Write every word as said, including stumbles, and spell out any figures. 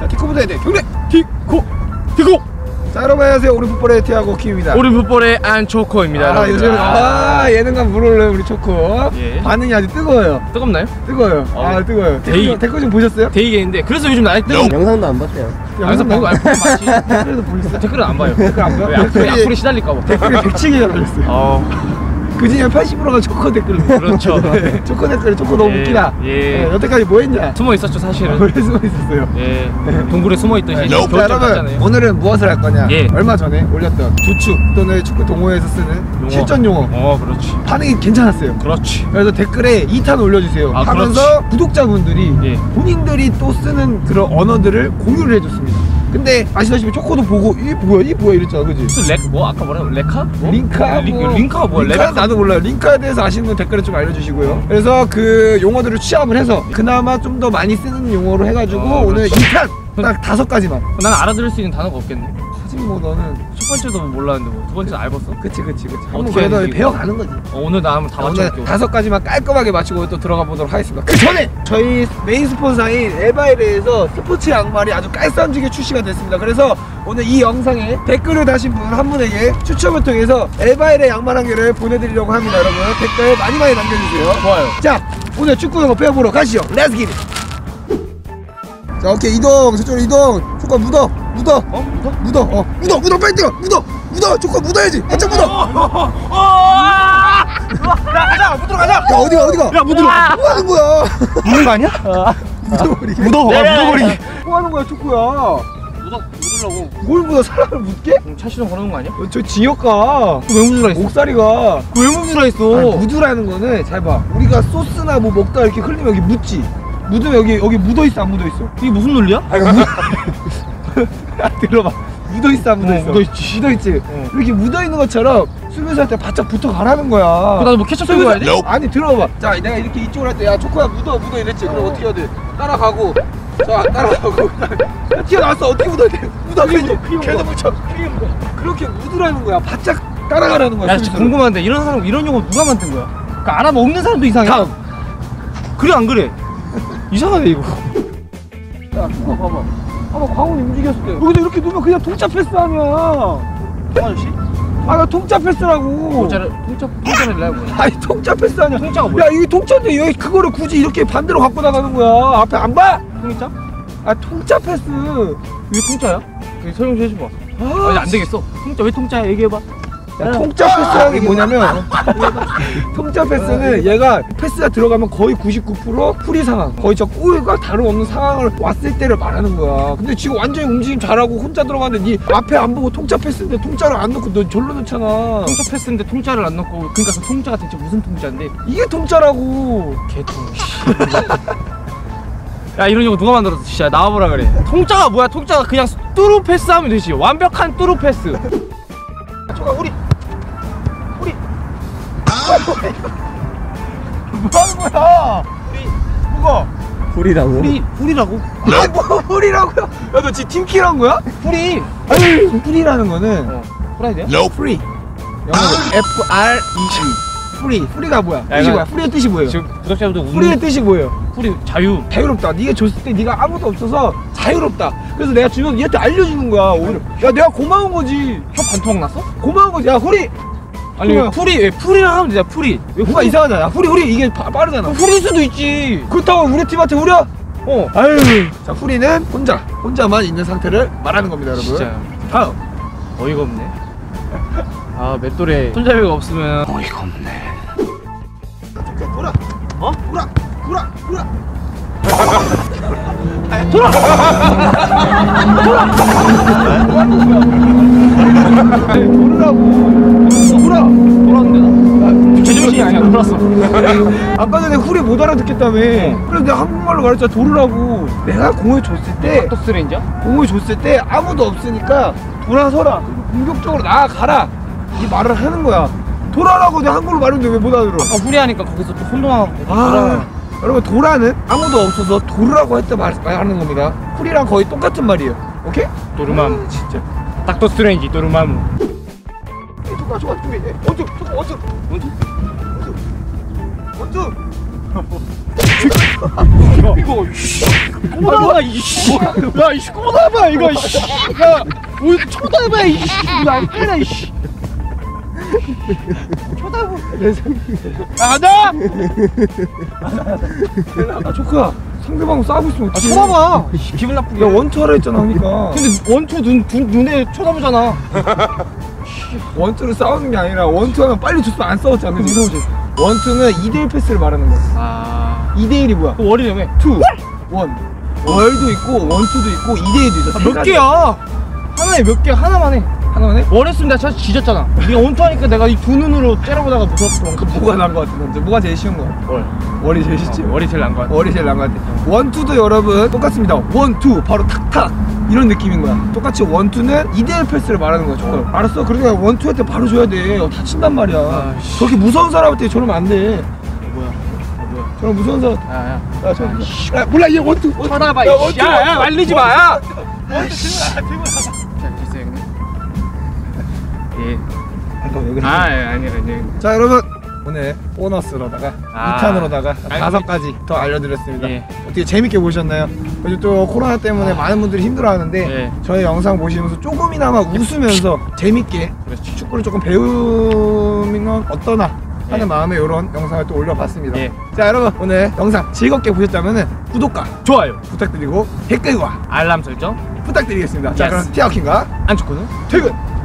티코부터 해야 돼. 경례! 티코! 티코! 자, 여러분 안녕하세요. 오른 풋볼의 티아고 킴입니다. 오른 풋볼의 안초코입니다. 아, 요즘 아, 예능감 물올려요 우리 초코. 예. 반응이 아주 뜨거워요. 뜨겁나요? 뜨거워요. 어, 아, 뜨거워요. 데이, 댓글, 댓글 좀 보셨어요? 데이게인데 그래서 요즘 나이 뜨거워. 영상도 안 봤어요. 영상 보고 안 보면 맞지. 댓글도 보셨어요? 댓글은 안 봐요. 댓글 안 봐요? 악플이, 악플이 시달릴까봐. 댓글이 백칠 개가 달렸어요. 어. 그 중에 팔십 퍼센트가 초코 댓글. 그렇죠. 네. 초코 댓글, 초코 너무 예, 웃기다. 예. 네, 여태까지 뭐 했냐? 숨어 있었죠 사실은. 원래 숨어 있었어요. 예. 동굴에 숨어 있던 시절. 자, 여러분 오늘은 무엇을 할 거냐? 예. 얼마 전에 올렸던 조추 또는 축구 동호회에서 쓰는 용어. 실전 용어. 어, 그렇지. 반응이 괜찮았어요. 그렇지. 그래서 댓글에 이 탄 올려주세요. 아, 하면서 그렇지. 구독자분들이 예. 본인들이 또 쓰는 그런 언어들을 공유를 해줬습니다. 근데 아시다시피 초코도 보고 이게 뭐야 이게 뭐야 이랬잖아, 그지? 무슨 렉 뭐 아까 뭐라고 레카? 뭐? 링카? 리, 뭐. 링카가 뭐야? 링카 레베카? 나도 몰라요. 링카에 대해서 아시는 분 댓글에 좀 알려주시고요. 그래서 그 용어들을 취합을 해서 그나마 좀 더 많이 쓰는 용어로 해가지고 어, 오늘 이 탄 그렇지. 딱 다섯 가지만. 난 알아들을 수 있는 단어가 없겠네. 하지 뭐 너는. 첫 번째도 뭐 몰랐는데 뭐 두 번째는 알았어? 그치 그치 그치. 한번 어떻게 그래도 해야지, 배워가는 거지. 어, 오늘 나 한번 다 오늘 맞춰볼게요. 다섯 가지만 깔끔하게 맞추고 또 들어가 보도록 하겠습니다. 그 전에 저희 메인 스폰서인 에바이레에서 스포츠 양말이 아주 깔쌈지게 출시가 됐습니다. 그래서 오늘 이 영상에 댓글을 다신 분 한 분에게 추첨을 통해서 에바이레 양말 한 개를 보내드리려고 합니다. 여러분 댓글 많이 많이 남겨주세요. 좋아요. 자, 오늘 축구 영어 배워보러 가시죠. 렛츠 기릿. 자, 오케이, 이동. 저쪽으로 이동. 초코 묻어 묻어 어? 묻어? 묻어 어 묻어 묻어 빨리 뛰어 묻어 묻어 초코 묻어야지. 한참 묻어. 야, 가자! 묻으러 가자! 야, 어디가 어디가 야, 묻으러 가! 뭐 하는 거야? 묻는 거 아니야? 묻어버리기. 묻어, 묻어버리기. 뭐 하는 거야, 축구야? 묻어, 묻으려고. 뭘 묻어? 사람을 묻게? 차 시동 걸어놓은 거 아니야? 어, 저 지역가 왜 묻으라 했어? 옥살이가 왜 묻으라 했어? 아니, 묻으라는 거는 잘 봐. 우리가 소스나 뭐 먹다 이렇게 흘리면 여기 묻지. 묻으면 여기 여기 묻어 있어 안 묻어 있어? 이게 무슨 논리야? 아니 묻... 아, 들어봐. 묻어 있어 안 묻어 있어? 어, 묻어 있지. 묻어 있지. 어. 이렇게 묻어 있는 것처럼 수비수한테 바짝 붙어 가라는 거야. 나도 뭐 케첩 들고 가야 돼? 아니 들어봐. 자, 내가 이렇게 이쪽으로 할 때 야 초코야 묻어 묻어 이랬지. 그럼 어떻게 해야 돼? 따라가고. 자, 따라가고. 야, 튀어나왔어. 어떻게 묻어야 돼? 묻어. 계속 계속 묻혀. 그렇게 묻으라는 거야. 바짝 따라가라는 거야. 야, 진짜 궁금한데 이런 사람 이런 용어 누가 만든 거야? 그러니까 알아면 없는 사람도 이상해. 다음. 그래 안 그래? 이상하네 이거. 야, 이거 봐봐. 봐봐, 광훈이 움직였을 때 여기서 이렇게 놓으면 그냥 통짜 패스하면. 아저씨? 아, 나 통짜 패스라고. 통짜를 통짜 통짜를 내고. 아니, 통짜 패스 아니야. 통짜가 뭐야? 야, 이게 통짜인데 왜 그거를 굳이 이렇게 반대로 갖고 나가는 거야? 앞에 안 봐? 통짜? 아, 통짜 패스. 왜 통짜야? 그 설명 좀 해줘봐. 아, 아니 안 되겠어. 통짜 왜 통짜야? 얘기해봐. 야, 통짜 패스라는 게 뭐냐면 통짜 패스는 얘가 패스가 들어가면 거의 구십구 퍼센트 프리 상황, 거의 저 골과 다름없는 상황을 왔을 때를 말하는 거야. 근데 지금 완전히 움직임 잘하고 혼자 들어가는데 니 앞에 안 보고 통짜 패스인데 통짜를 안 넣고 너 절로 넣잖아. 통짜 패스인데 통짜를 안 넣고 그러니까 그 통짜가 대체 무슨 통짜인데? 이게 통짜라고. 개통. 야, 이런 용어 누가 만들었어? 진짜 나와보라 그래. 통짜가 뭐야? 통짜가 그냥 뚜루 패스하면 되지. 완벽한 뚜루 패스. 저가 우리 우리 뭐 하는 거야? 우리 뭐가? 불이라고? 우리 우리라고? 아, 뭐 프리라고요? 야, 너 지금 팀키란 거야? 우리. 아니, 프리라는 거는 어. 프라이드야? 프리. 영어로 F R E E. 프리. 프리가 뭐야? 야, 뜻이 이거- 뭐야? 프리의 뜻이 뭐예요? 지금 구독자분들 우는. 프리의 뜻이 뭐예요? 프리 자유. 자유롭다. 네가 줬을 때 네가 아무도 없어서 자유롭다. 그래서 내가 주면 얘한테 알려주는 거야. 오히려. 야, 내가 고마운 거지. 혀 반토막 났어? 고마운 거지. 야, 후리. 아니 뭐야? 풀이 왜 풀이랑 하면 되잖아. 풀이. 왜 뭔가 이상하잖아. 야, 후리 후리 이게 바, 빠르잖아. 풀일 수도 있지. 그렇다고 우리 팀한테 후려? 어. 아유. 자, 후리는 혼자 혼자만 있는 상태를 말하는 겁니다, 여러분. 진짜 다음. 어이가 없네. 아, 맷돌에 손잡이가 없으면 어이가 없네. 돌아. 어? 돌아. 돌아. 돌아. 돌아! 돌으라고. 돌아. 돌았는데 나? 제정신이 아니야. 돌았어. 아까 전에 후리 못 알아듣겠다며. 그래서 내가 한국말로 가르쳐 돌으라고. 내가 공을 줬을 때 닥터스 레인저? 공을 줬을 때 아무도 없으니까 돌아서라. 그리고 공격적으로 나아가라. 이 말을 하는 거야. 돌아라고 내가 한국어로 말했는데 왜 못 알아들어? 아까 후리하니까 거기서 또 혼동하고 아, 여러분 도라는 아무도 없어서 도르라고 했다 말, 말하는 겁니다. 후리랑 거의 똑같은 말이에요. 오케이? 도르마무. 아, 진짜. 닥터 스트레인지 도르마무. 좋아 좋아 좋아. 원주 원주 원주 원주 원주. 이거 꼬다봐 이씨. 야 이씨 꼬다봐 이거 이씨. 야 오늘 쳐다봐 이씨. 이거 안 빼라 이씨. 쳐다봐. 아나. 아 조크야 상대방 싸우고 있으면 아 어떡해. 쳐다봐. 기분 나쁘게. 야 원투 하라 했잖아 그러니까. 근데 원투 눈, 눈 눈에 쳐다보잖아. 원투를 싸우는 게 아니라 원투 하면 빨리 줬으면 안 싸웠잖아. 그치? 원투는 이 대 일 패스를 말하는 거야. 아. 이 대 일이 뭐야? 그 월이라며. 투, 원. 월도 있고 원투도 있고 이 대 일도 있어. 아, 몇 개야? 하나에 몇 개? 하나만 해. 하나만 해? 월 했으면 내가 진짜 지졌잖아. 네가 원투하니까 내가 이 두 눈으로 째려보다가 무서웠어. 그 뭐가 나은 거 같아? 먼저 뭐가 제일 쉬운 거야? 월. 월이 제일 쉽지. 월이 제일 나은 거 같아. 월이 제일 나은 거 같아. 원투도 여러분 똑같습니다. 원투 바로 탁탁 이런 느낌인 거야. 똑같이 원투는 이 대 일 패스를 말하는 거야. 조금. 알았어. 그러니까 원투 할 때 바로 줘야 돼. 어, 다친단 말이야. 아이씨. 저렇게 무서운 사람한테 저러면 안 돼. 뭐야? 어, 뭐야? 저런 무서운 사람. 야야. 야, 저, 야, 몰라 얘 원투. 원투. 쳐다봐 야, 이씨. 원투, 야야 원투. 말리지 마. 야. 원투 들고 나, 들고 나. 자 됐어요 형님. 예. 잠깐 왜 그래? 아 아니 아니. 자 여러분 오늘 보너스로다가 아. 이 탄으로다가 아니, 다섯 가지 더 알려드렸습니다. 예. 어떻게 재밌게 보셨나요? 그리고 또 코로나 때문에 아. 많은 분들이 힘들어하는데 예. 저희 영상 보시면서 조금이나마 웃으면서 재밌게 그렇지. 축구를 조금 배우면 어떠나 하는 예. 마음에 이런 영상을 또 올려봤습니다. 예. 자 여러분 오늘 영상 즐겁게 보셨다면 구독과 좋아요. 부탁드리고 댓글과 알람 설정. 부탁드리겠습니다. 자 예스. 그럼 티아킹과 안축구는 퇴근!